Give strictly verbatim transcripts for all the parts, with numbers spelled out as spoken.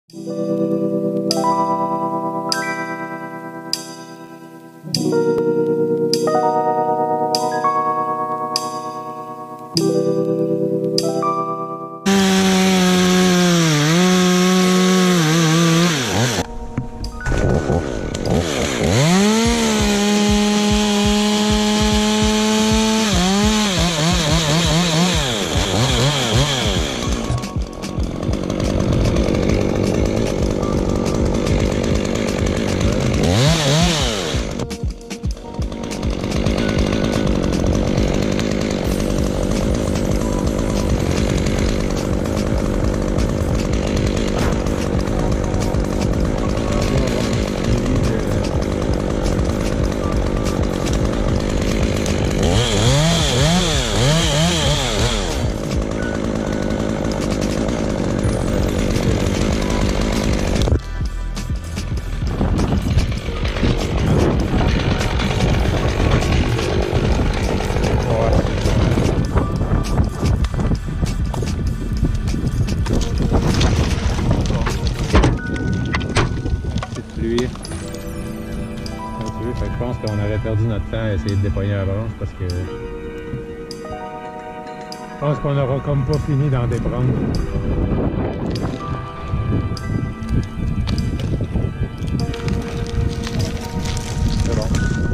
Je pense qu'on aurait perdu notre temps à essayer de dépogner la branche parce que je pense qu'on n'aura comme pas fini d'en déprendre. C'est bon.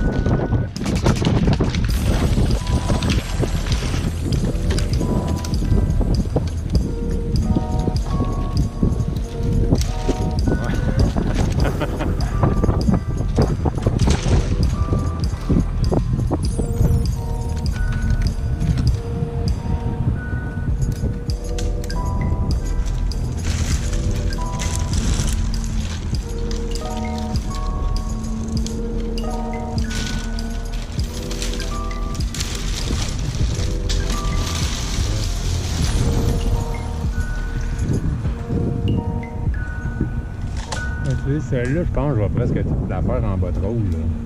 Celle-là, je pense que je vais presque toute la faire en bas de rôle.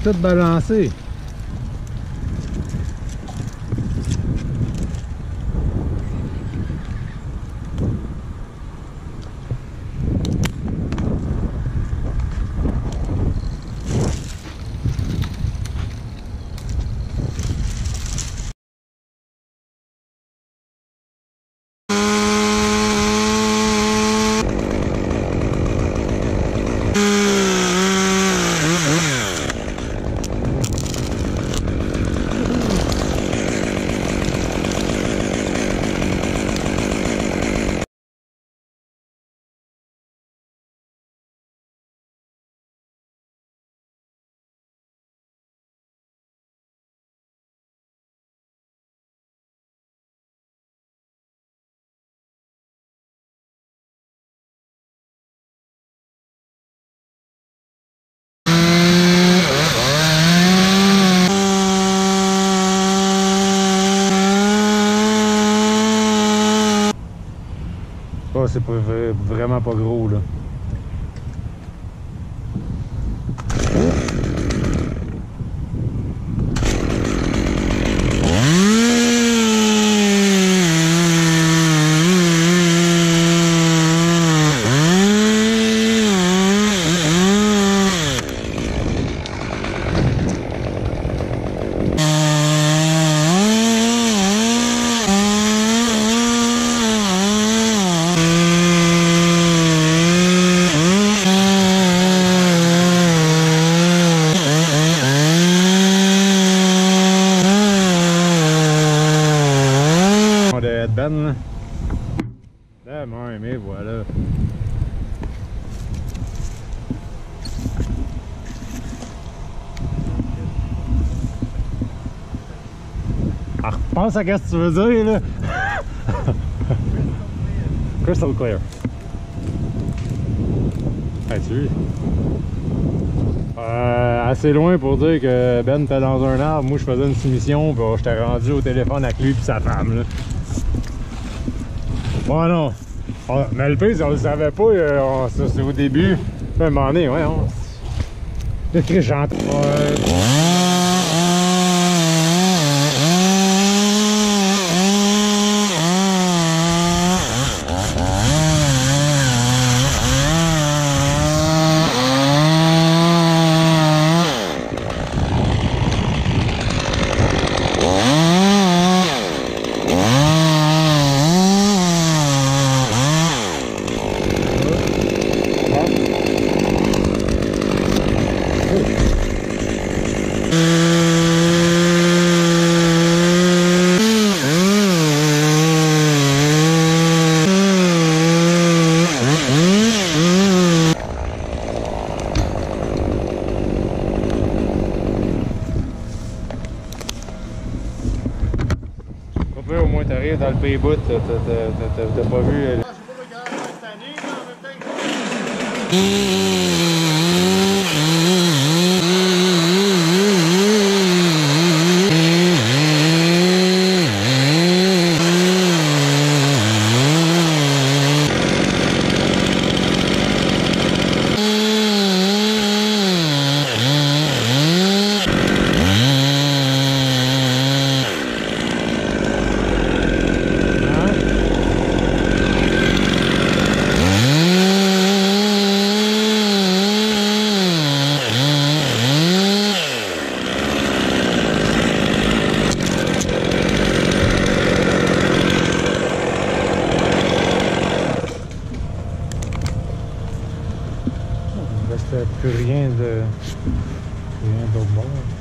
tout balancé. Oh, c'est pas vraiment pas gros là. De Ben là. Là, mais voilà. Ah, repense à ce que tu veux dire là. Crystal clear. Hey, tu vois? Euh, assez loin pour dire que Ben était dans un arbre, moi je faisais une soumission, puis oh, j'étais rendu au téléphone avec lui et sa femme là. Bon non, on, mais le pire, on le savait pas, euh, c'est au début. À un moment donné, ouais, on... Le très gentil. Ouais. Au moins t'arrives dans le pays-bout, t'as pas vu... Euh... Il ne restait plus rien de rien d'autre bord.